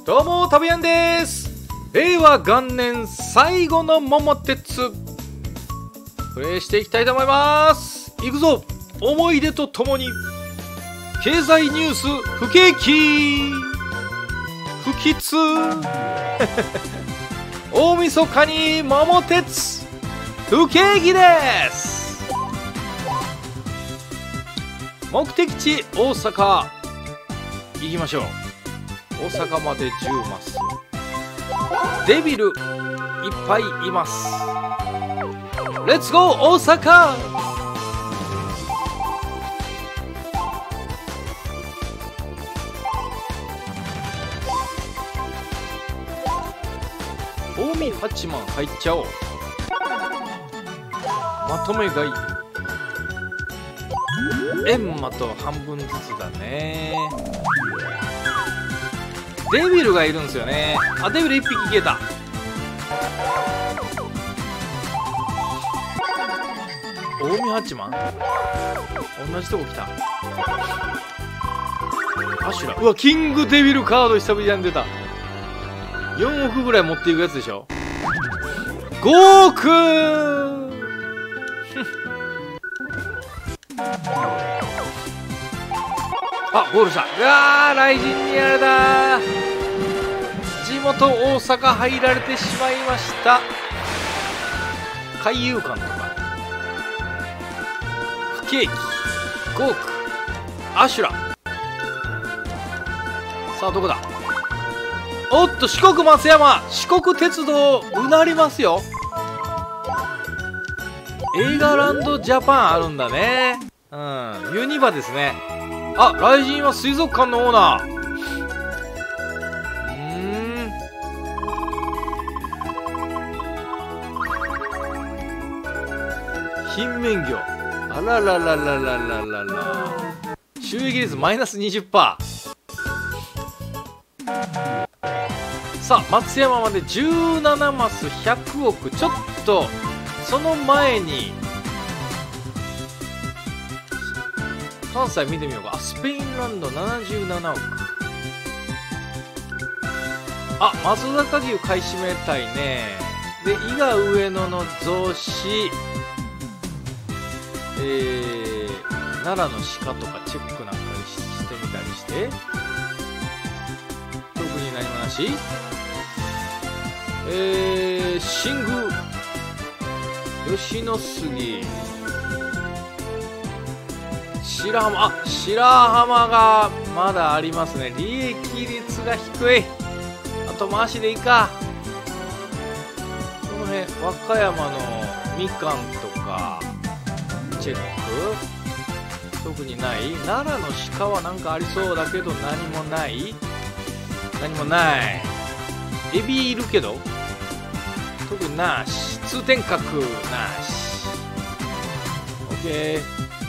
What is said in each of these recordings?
どうもたぶやんです。令和元年最後の桃鉄プレイしていきたいと思います。いくぞ。思い出とともに経済ニュース不景気不吉大晦日に桃鉄不景気です。目的地大阪行きましょう。大阪まで10マス。デビルいっぱいいます。レッツゴー大阪。近江八幡入っちゃおう。まとめ買いエンマと半分ずつだね。デビルがいるんですよね。あ、デビル1匹消えた。近江八幡同じとこ来た。アシュラ。うわ、キングデビルカード久々に出た。4億ぐらい持っていくやつでしょ。5億あ、ゴールした。うわー、雷神にやられた。地元大阪入られてしまいました。海遊館とか不景気5億アシュラ。さあどこだ。おっと、四国松山、四国鉄道うなりますよ。映画ランドジャパンあるんだね。うん、ユニバですね。あ、雷神は水族館のオーナー。品免魚。あらららららららら。収益率マイナス 20%。さあ松山まで17マス100億。ちょっとその前に関西見てみようか。あ、スペインランド77億。あ、松坂牛買い占めたいね。で伊賀上野の増資、奈良の鹿とかチェックなんかしてみたりして、特に何もなし。新宮吉野杉白浜。あ、白浜がまだありますね。利益率が低い。あと回しでいいか。この辺和歌山のみかんとかチェック特にない。奈良の鹿はなんかありそうだけど何もない。何もない。エビいるけど特になし。通天閣なし。 OK。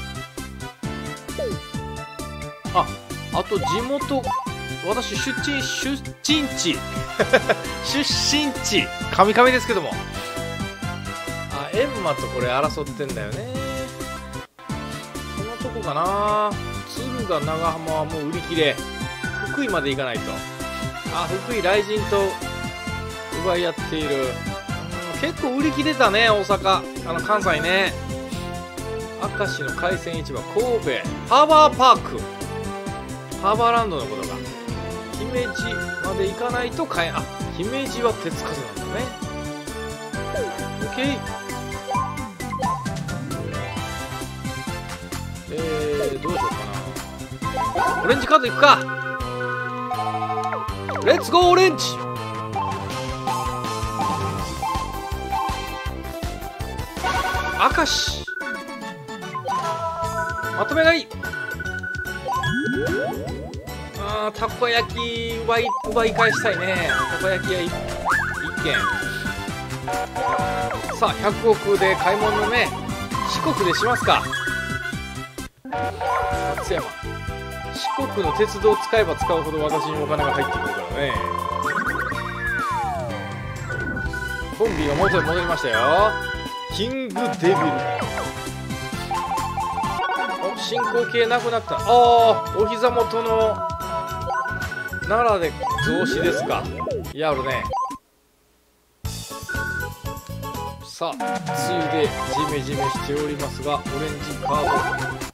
あと地元私出身地出身地カミカミですけども。あ、エンマとこれ争ってんだよね。このとこかな。敦賀長浜はもう売り切れ。福井まで行かないと。あ、福井雷神と奪い合っている。結構売り切れたね大阪。関西ね。明石の海鮮市場神戸ハーバーパークハーバーランドのことが。姫路まで行かないと買え。あ、姫路は手つかずなんだね。 OK。 どうしようかな。オレンジカードいくか。レッツゴーオレンジ。明石まとめ買い。あー、たこ焼き奪い返したいね。たこ焼き屋1軒。さあ100億で買い物のね四国でしますか。松山四国の鉄道を使えば使うほど私にお金が入ってくるからね。コンビが元に戻りましたよ。キングデビル。お、進行形なくなった。ああ、お膝元の奈良で増資ですか。やるね。さあついでジメジメしておりますが、オレンジカード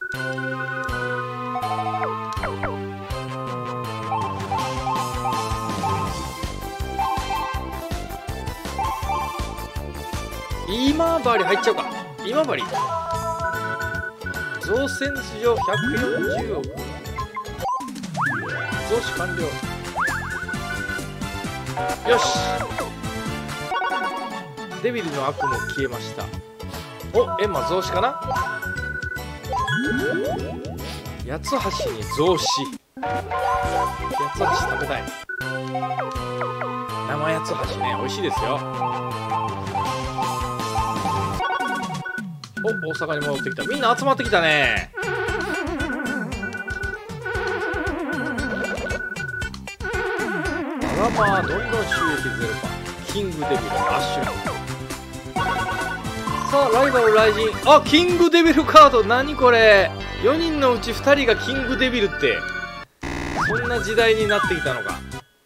今治入っちゃうか。今治造船市場140億増資完了。よし、デビルの悪も消えました。お、エンマ増資かな。八つ橋に増資。八つ橋食べたい。生八つ橋ね、美味しいですよ。お、大阪に戻ってきた。みんな集まってきたね。あらまあ、どんどん収益ゼロパー。キングデビルアッシュラ。さあライバル雷神。あ、キングデビルカード。何これ。4人のうち2人がキングデビルって、そんな時代になってきたのか。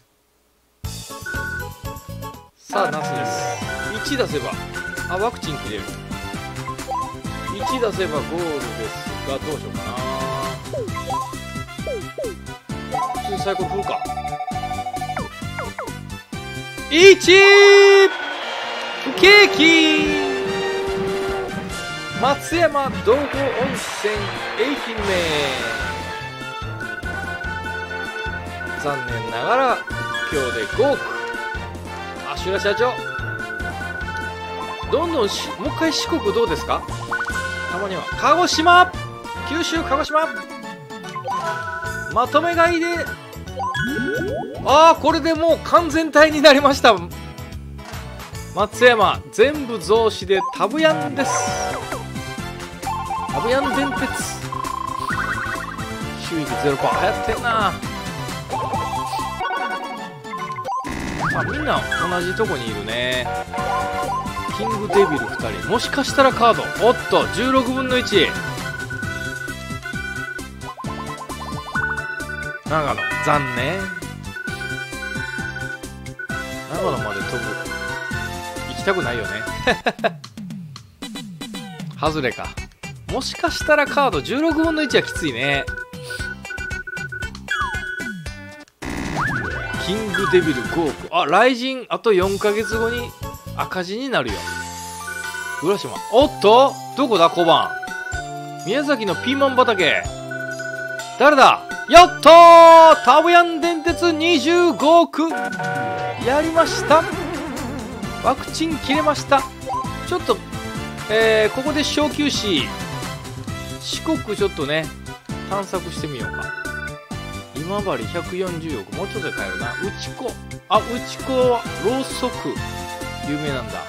さあナスです。1出せば、あ、ワクチン切れる。1出せばゴールですが、どうしようかな。普通にサイコロ振るか。1不景気。松山道後温泉愛媛。残念ながら今日で5億。アシュラ社長、どんどんもう一回四国どうですか。たまには鹿児島、九州鹿児島まとめ買いで、ああこれでもう完全体になりました。松山全部増資でタブヤンです。タブヤン電鉄収益 0%。 流行ってんな。あ、みんな同じとこにいるね。キングデビル2人、もしかしたらカード、おっと16分の1。長野残念。長野まで飛ぶ、行きたくないよね。外れか。もしかしたらカード16分の1はきついね。キングデビル5億。あ、雷神あと4ヶ月後に赤字になるよ。浦島、おっとどこだ。小判宮崎のピーマン畑。誰だ。やったー、タブヤン電鉄25億やりました。ワクチン切れました。ちょっとここで小休止。四国ちょっとね探索してみようか。今治140億、もうちょっとで買えるな。内子、あ、内子はろうそく有名なんだ。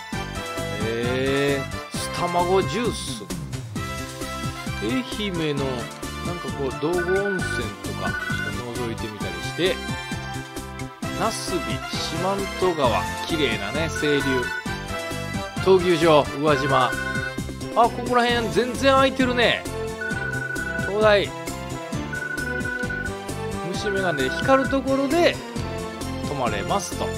スタマゴジュース。愛媛のなんかこう道後温泉とかちょっと覗いてみたりして、那須美四万十川綺麗なね清流。闘牛場宇和島、あ、ここら辺全然空いてるね。東大虫眼鏡で光るところで泊まれますと。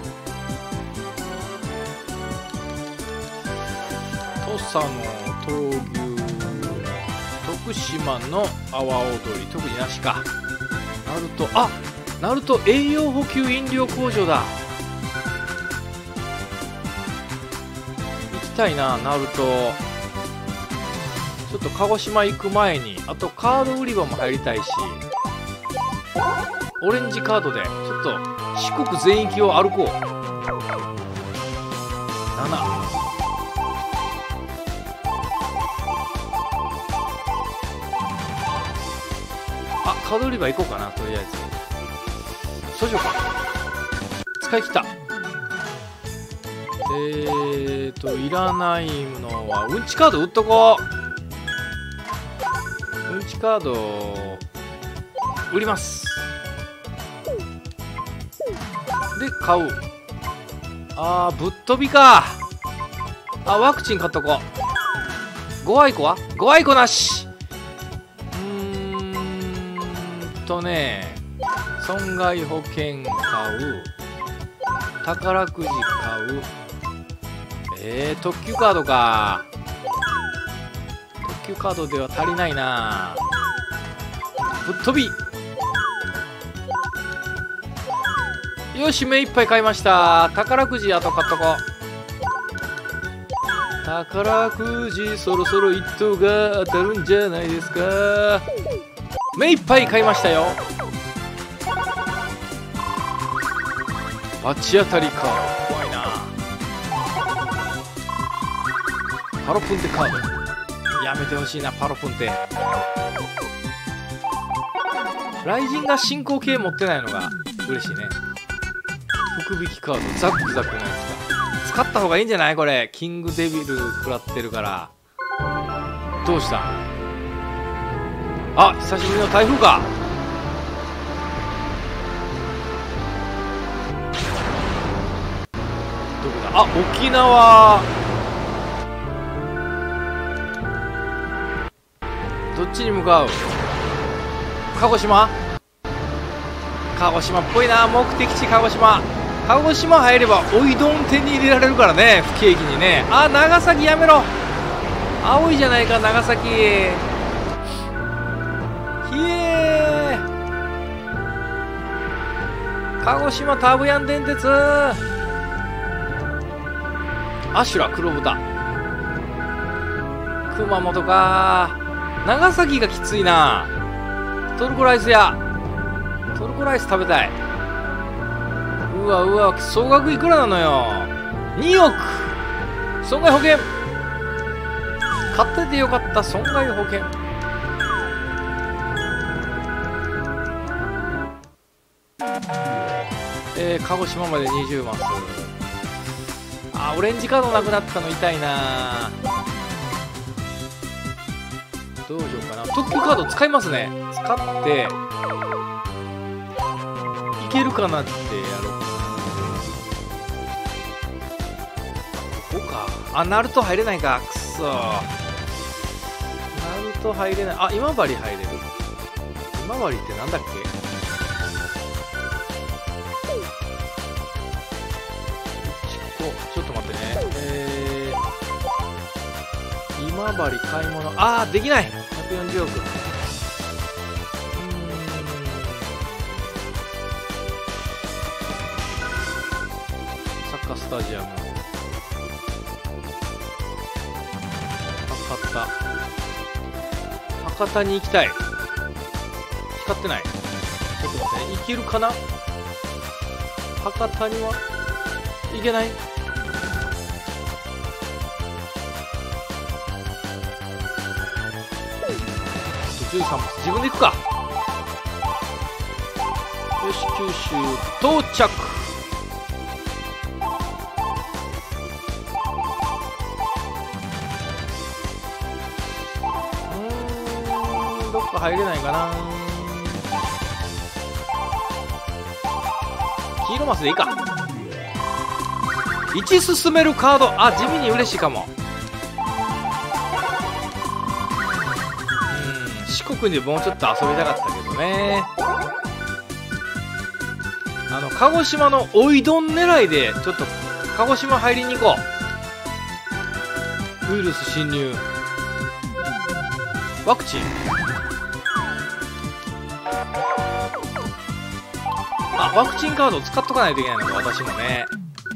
土佐の闘牛、徳島の阿波踊り特になしか。ナルト、あ、ナルト栄養補給飲料工場だ。行きたいなナルト。ちょっと鹿児島行く前にあとカード売り場も入りたいし、オレンジカードでちょっと四国全域を歩こう。7、あ、カード売り場行こうかな。とりあえずそうしようか。使い切った。いらないのはうんちカード売っとこう。うんちカード売ります。で買う。あー、ぶっ飛びか。あ、ワクチン買っとこう。5アイコは5アイコなし。 損害保険買う、宝くじ買う、特急カードか。特急カードでは足りないな。ぶっ飛び。よし、目いっぱい買いました。宝くじあと買っとこう。宝くじそろそろ1等が当たるんじゃないですか。目いっぱい買いましたよ。罰当たりカード怖いな。パロプンテカードやめてほしいな。パロプンテ雷神が進行形持ってないのが嬉しいね。福引きカードザックザクのやつか。使った方がいいんじゃないこれ。キングデビル食らってるから。どうした。あ、久しぶりの台風か。どこだ。あ、沖縄。どっちに向かう。鹿児島。鹿児島っぽいな。目的地鹿児島。鹿児島入ればおいどん手に入れられるからね。不景気にね。あ、長崎やめろ。青いじゃないか長崎。ひえー。鹿児島タブヤン電鉄。アシュラ黒豚。熊本か。長崎がきついな。トルコライスや。トルコライス食べたい。うわうわ、総額いくらなのよ。2億。損害保険買っててよかった。損害保険。鹿児島まで20マス。あ、オレンジカードなくなったの痛いな。どうしようかな。特急カード使いますね。使っていけるかなってやろう。ここか。あ、ナルト入れないか。くそ。ナルト入れない。あ、今治入れる。今治ってなんだっけ。ちょっと待ってね。今治買い物。あー、できない。140億。サッカースタジアム。博多。博多に行きたい。光ってない。ちょっと待ってね。行けるかな。博多には行けない。13発自分で行くか。よし、九州到着。どっか入れないかな。黄色マスでいいか。1進めるカード。あ、地味に嬉しいかも。四国でもうちょっと遊びたかったけどね。鹿児島のおいどん狙いでちょっと鹿児島入りに行こう。ウイルス侵入。ワクチン。あ、ワクチンカード使っとかないといけないのか。私もね。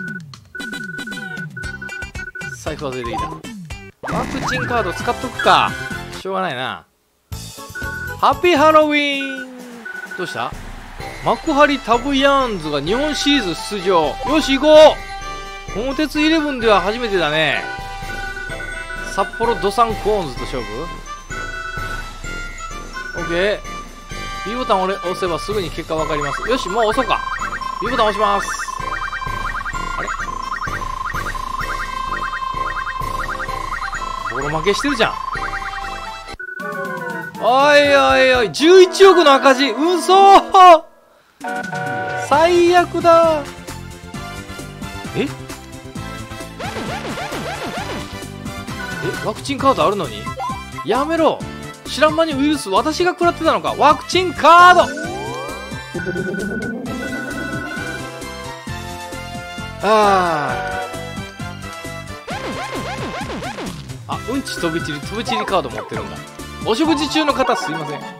財布忘れてきた。ワクチンカード使っとくか。しょうがないな。ハッピーハロウィーン。どうした。幕張タブヤーンズが日本シリーズ出場。よし行こう。桃鉄11では初めてだね。札幌ドサンコーンズと勝負。 OK。 B ボタンを押せばすぐに結果分かります。よし、もう押そうか。 B ボタン押します。あれ、ボロ負けしてるじゃん。おいおいおい、11億の赤字。嘘。最悪だ。ワクチンカードあるのにやめろ。知らん間にウイルス私が食らってたのか。ワクチンカードうんち飛び散りカード持ってるんだ。お食事中の方すいません。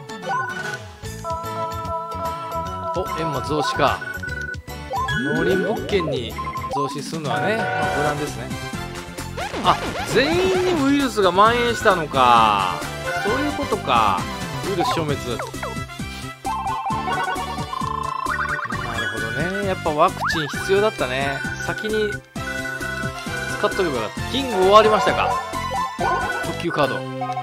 お、閻魔増資か。農林物件に増資するのはね、まあ、無難ですね。全員にウイルスが蔓延したのか。そういうことか。ウイルス消滅。なるほどね。やっぱワクチン必要だったね。先に使っとけばよかった。キング終わりましたか。特急カード。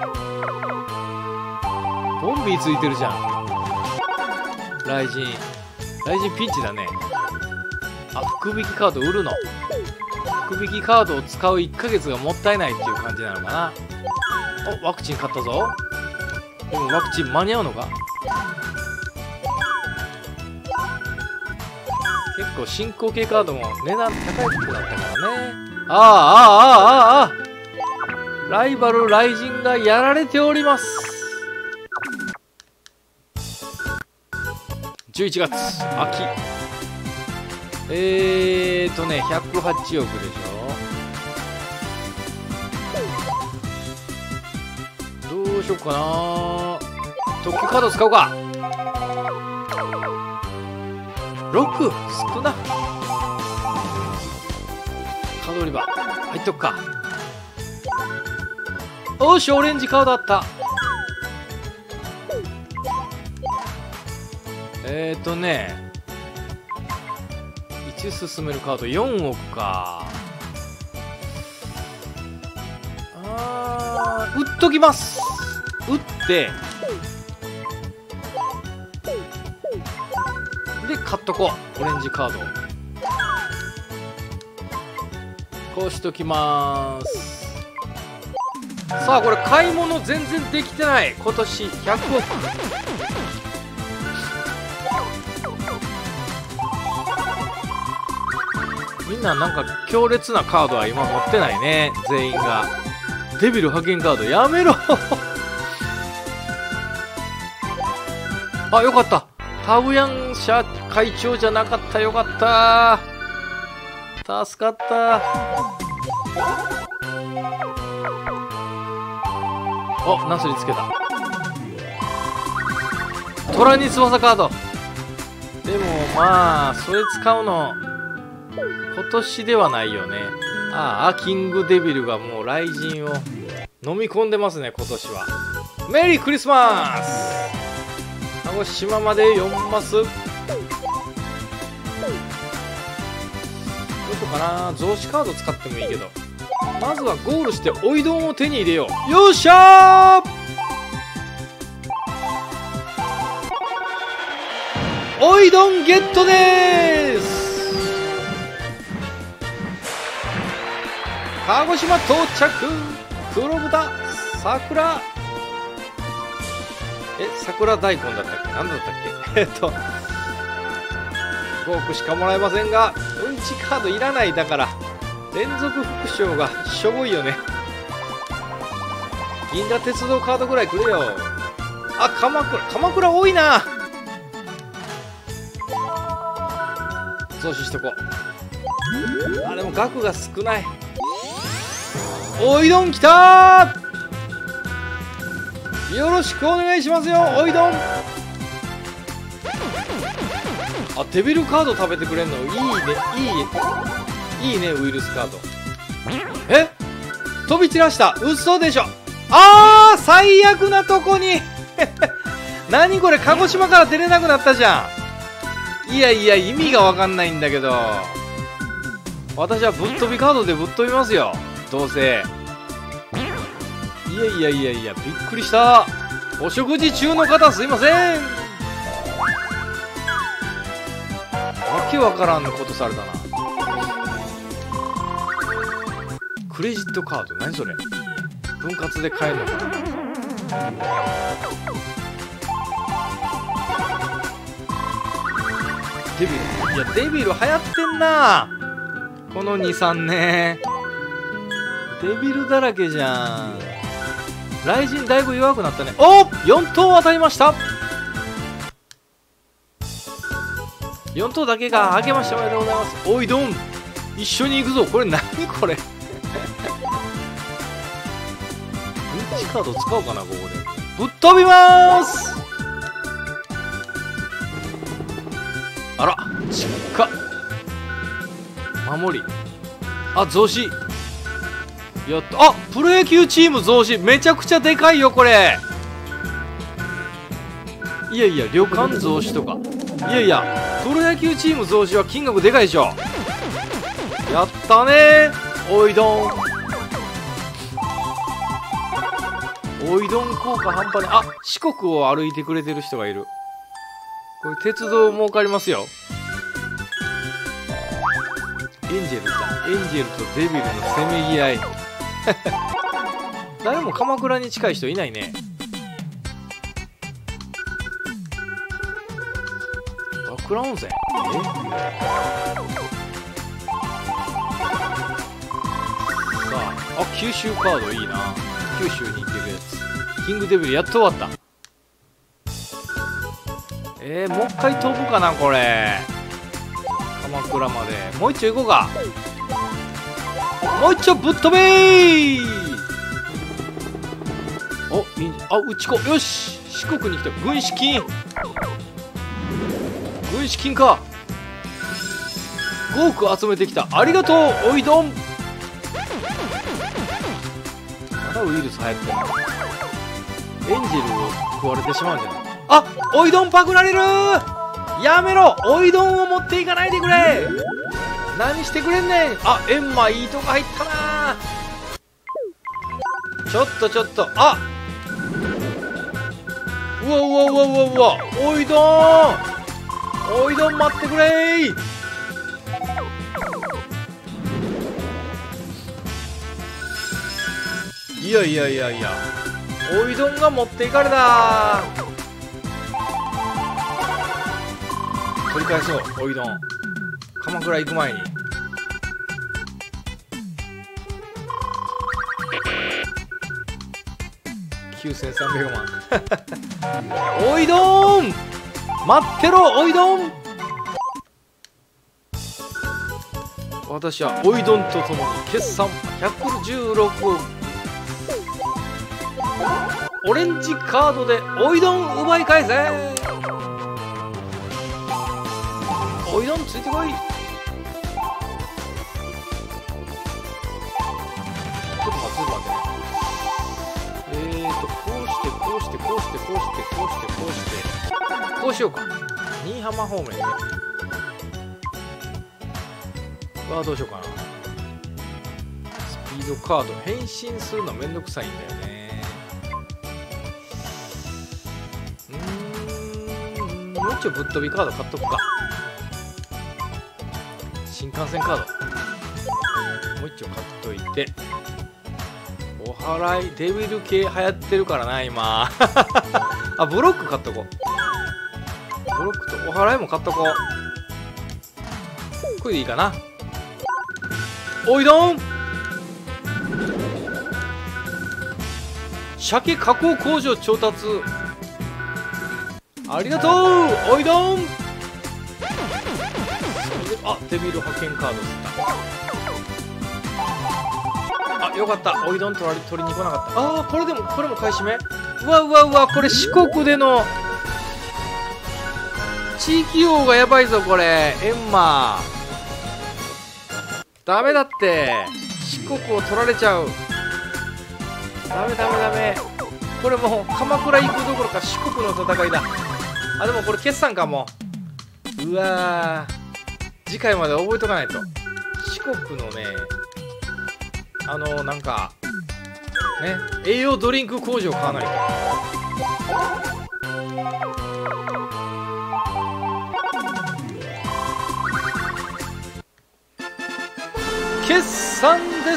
ボンビーついてるじゃん。雷神ピンチだね。福引きカード売るの。福引きカードを使う1ヶ月がもったいないっていう感じなのかな。お、ワクチン買ったぞ。でもワクチン間に合うのか。結構進行形カードも値段高くなったからね。ライバル雷神がやられております。11月秋。108億でしょ。どうしよっかな。特急カード使おうか。6少な。カード売り場入っとくか。おし、オレンジカードあった。1進めるカード4億か。売っときます。売ってで買っとこう。オレンジカードこうしときます。さあこれ買い物全然できてない。今年100億。みんななんか強烈なカードは今持ってないね。全員が。デビル派遣カードやめろよかった。タブヤン社会長じゃなかった。よかった。助かった。ナスにつけた。トラニ翼カード。でもまあそれ使うの今年ではないよね。キングデビルがもう雷神を飲み込んでますね今年は。メリークリスマス。鹿児島まで4マス。どうしようかな。増資カード使ってもいいけど、まずはゴールしておいどんを手に入れよう。よっしゃー。おいどんゲットでーす。鹿児島到着。黒豚桜桜大根だったっけ。何だったっけ。5億しかもらえませんが、うんちカードいらない。だから連続副賞がしょぼいよね。銀河鉄道カードぐらいくれよ。鎌倉多いな。増資しとこう。でも額が少ない。おいどんきたー。よろしくお願いしますよ。おいどん。デビルカード食べてくれんのいいね。いいね。ウイルスカード。飛び散らした。嘘でしょ。最悪なとこに何これ。鹿児島から出れなくなったじゃん。いや意味が分かんないんだけど。私はぶっ飛びカードでぶっ飛びますよ。どうせ。いやびっくりした。お食事中の方すいません。わけわからんことされたな。クレジットカード何それ。分割で買えるのかな。デビル。デビル流行ってんなこの 2,3 年。デビルだらけじゃん。雷神だいぶ弱くなったね。4等当たりました。 4等だけが明けましておめでとうございます。おいどん一緒に行くぞ。これ何これグッチカード使おうかな。ここでぶっ飛びまーす。あらちっか守り。あ増資やった。あプロ野球チーム増資めちゃくちゃでかいよこれ。いやいや旅館増資とかいやいやプロ野球チーム増資は金額でかいでしょ。やったねおいどん。おいどん効果半端ない。あ四国を歩いてくれてる人がいる。これ鉄道儲かりますよ。エンジェルだ。エンジェルとデビルのせめぎ合い誰も鎌倉に近い人いないね。クラ温泉あ九州カードいいな。九州に行けるやつ。キングデビルやっと終わった。もう一回飛ぶかなこれ。鎌倉までもう一丁行こうか。もう一丁ぶっ飛べー。おいいんじゃ。あうちこよし四国に来た。軍資金軍資金か。5億集めてきた。ありがとうおいどん。まだウイルス流行ってんの。エンジェルを食われてしまうんじゃない。あおいどんパクられる。やめろおいどんを持っていかないでくれ。何してくれんねん。あエンマいいとこ入ったな。ちょっとあうわうわうわうわうわおいどんおいどん待ってくれー。いやいやいやいやおいどんが持っていかれた。取り返そうおいどん。鎌倉行く前に9300万おいどん待ってろおいどん。私はおいどんとともに決算116億オレンジカードでおいどん奪い返せ。おいどんついてこい。ちょっと待ってね。こうしてこうしようか。新居浜方面ね。わあどうしようかな。スピードカード変身するのめんどくさいんだよね。もう一丁ぶっ飛びカード買っとくか。新幹線カードもう一丁買っといて。お祓いデビル系流行ってるからな今あブロック買っとこう。ブロックとお祓いも買っとこう。これでいいかな。おいどん鮭加工工場調達ありがとうおいどん。あデビル派遣カード吸った。あよかったおいどん取りに来なかった。あこれも買い占め。うわこれ四国での地域王がやばいぞこれ。エンマダメだって四国を取られちゃう。ダメこれもう鎌倉行くどころか四国の戦いだ。あでもこれ決算かも。うわ次回まで覚えとかないと。四国のねなんかね栄養ドリンク工場買わないと。決算です。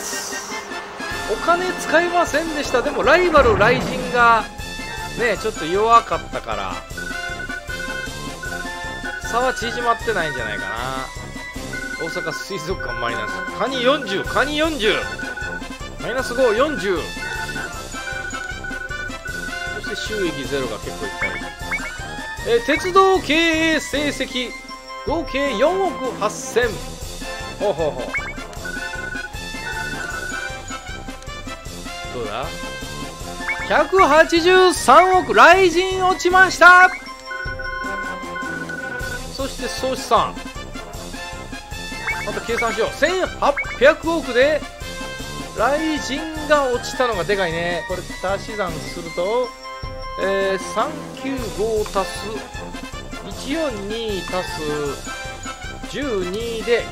お金使いませんでした。でもライバル雷神がねちょっと弱かったから差は縮まってないんじゃないかな。大阪水族館マイナスカニ40マイナス540。そして収益ゼロが結構いっぱい。鉄道経営成績合計4億8000。ほうほうほう。どうだ、183億。雷神落ちました。そして総資産また計算しよう。1800億で雷神が落ちたのがでかいね。これ足し算すると、395足す142足す12で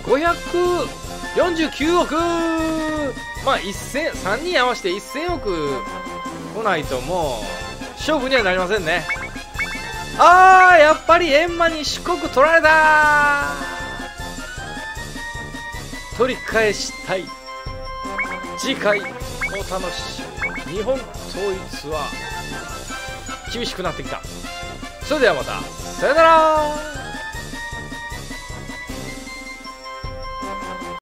549億。まあ3人合わせて1000億来ないともう勝負にはなりませんね。あー、やっぱり閻魔に四国取られた。取り返したい。次回お楽しみ。日本統一は厳しくなってきた。それではまた、さよなら。